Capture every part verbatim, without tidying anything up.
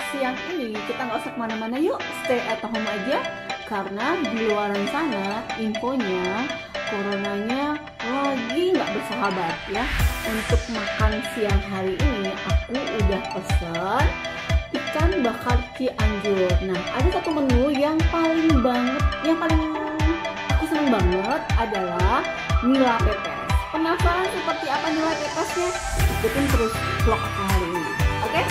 siang ini kita nggak usah kemana-mana, yuk stay at home aja. Karena di luaran sana infonya coronanya lagi nggak bersahabat ya. Untuk makan siang hari ini aku udah pesen ikan bakar Cianjur. Nah, ada satu menu yang paling banget, yang paling aku seneng banget adalah nila pepes. Penasaran seperti apa nila pepesnya? Ikutin terus vlog aku hari ini, oke? Okay?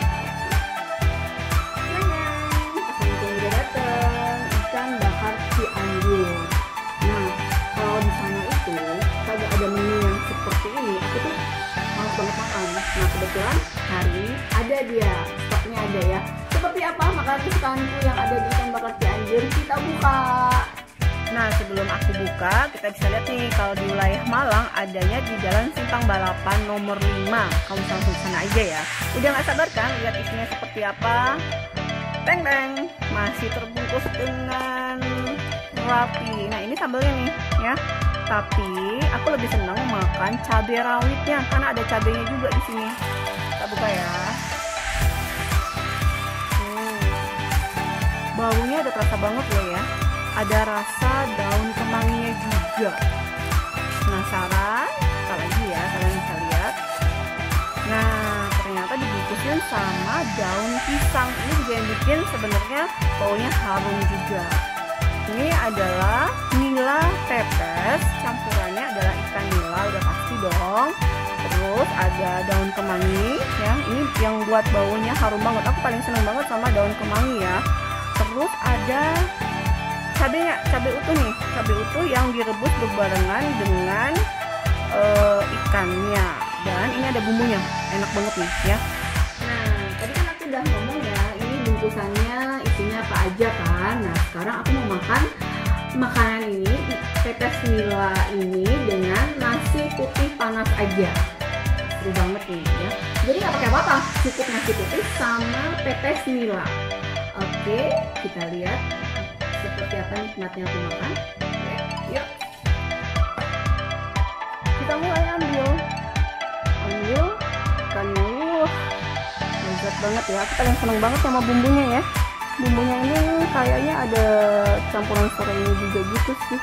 Assalamualaikum, udah dateng ikan bakar Cianjur. Nah, kalau di sana itu kagak ada menu yang seperti ini, aku tuh malas banget makan. Nah, kebetulan hari ini ada dia, stoknya ada ya. Seperti apa makanan kesukaanku yang ada di ikan bakar Cianjur? Kita buka. Nah, sebelum aku buka, kita bisa lihat nih kalau di wilayah Malang adanya di Jalan Simpang Balapan nomor lima. Kamu bisa langsung ke sana aja ya. Udah gak sabar kan lihat isinya seperti apa? Teng teng, masih terbungkus dengan rapi. Nah, ini sambelnya nih ya. Tapi aku lebih senang makan cabai rawitnya karena ada cabainya juga di sini. Kita buka ya. Hmm. Baunya ada terasa banget loh ya. Ada rasa daun kemanginya juga. Penasaran? Kita lagi ya, kalian bisa lihat. Nah, ternyata dibungkusin sama daun pisang. Ini juga yang bikin sebenarnya baunya harum juga. Ini adalah nila pepes, campurannya adalah ikan nila, udah pasti dong. Terus ada daun kemangi ya, ini yang buat baunya harum banget. Aku paling seneng banget sama daun kemangi ya. Terus ada cabenya, cabai utuh nih, cabai utuh yang direbus berbarengan dengan uh, ikannya. Dan ini ada bumbunya, enak banget nih ya. Nah, tadi kan aku udah ngomong ya, ini bungkusannya isinya apa aja kan. Nah, sekarang aku mau makan makanan ini, pepes nila ini dengan nasi putih panas aja. Seru banget nih ya. Jadi nggak pakai apa-apa, cukup nasi putih sama pepes nila. Oke, kita lihat seperti apa nikmatnya aku makan. Oke, yuk kita mulai ambil ambil ikannya. Wah, lezat banget ya. Aku paling seneng banget sama bumbunya ya. Bumbunya ini kayaknya ada campuran serainya juga gitu sih.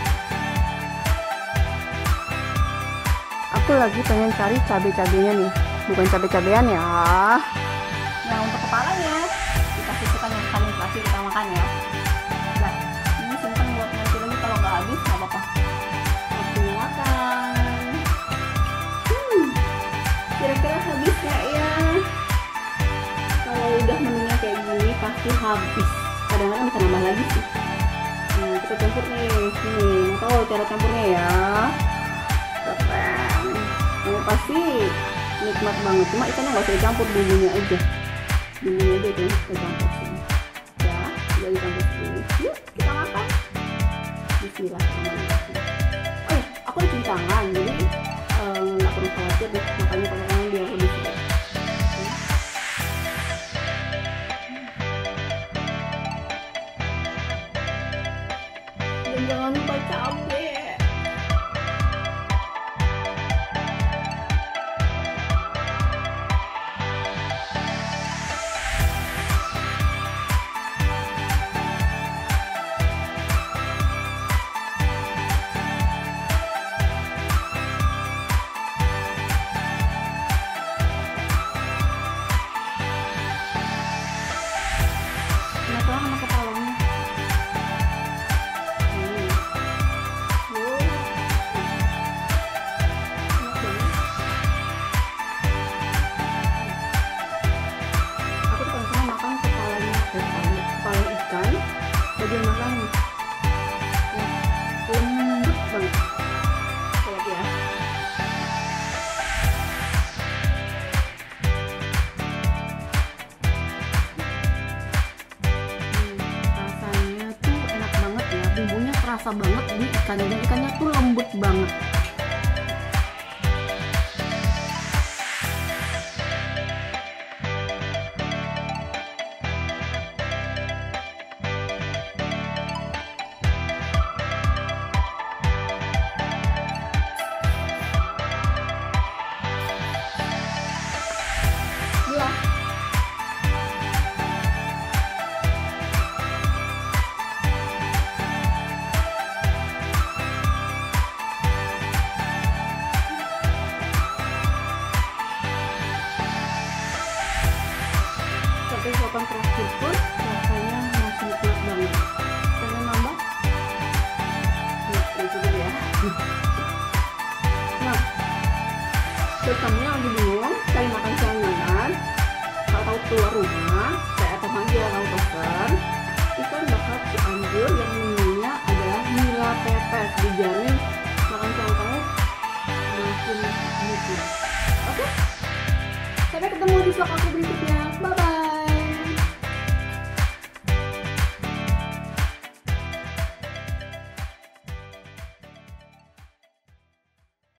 Aku lagi pengen cari cabai-cabainya nih, bukan cabai-cabean ya. Nah, untuk kepalanya kita sisihkan yang paling terakhir kita makan ya. Nah, ini simpan buat nanti lagi kalau nggak habis nggak apa-apa. Aku makan. Hmm, kira-kira habis nggak ya? Kalau udah menunya kayak gini pasti habis. Kadang-kadang bisa nambah lagi sih. Nah, kita campur nih. Nih, mau tahu cara campurnya ya? Keren. Ini pasti nikmat banget. Cuma ikannya nggak usah dicampur, bumbunya aja. Bumbunya aja itu kita campur sini. Ya, udah dicampur sini. Yuk, kita makan. Bismillahirrahmanirrahim. Oh ya, aku udah cuci tangan, jadi nggak perlu khawatir deh makannya pakai tangan biar lebih sedap. Dan jangan lupa cabai. Penasaran sama kepalanya. Hmm. Wow. Enak banget. Aku tuh paling makan kepalanya, kepalanya, kepala ikan. Bagian makan ya, lembut banget. Lihat ya. Bumbunya kerasa banget di ikannya, dan ikannya tuh lembut banget. buat kamu yang lagi bingung cari makan siang di mana, kalau tahu keluar rumah, saya atau aja kamu pesan ikan bakar Cianjur yang menunya adalah nila pepes. Dijamin makan siang kamu makin nikmat. Oke, sampai ketemu di vlog aku berikutnya.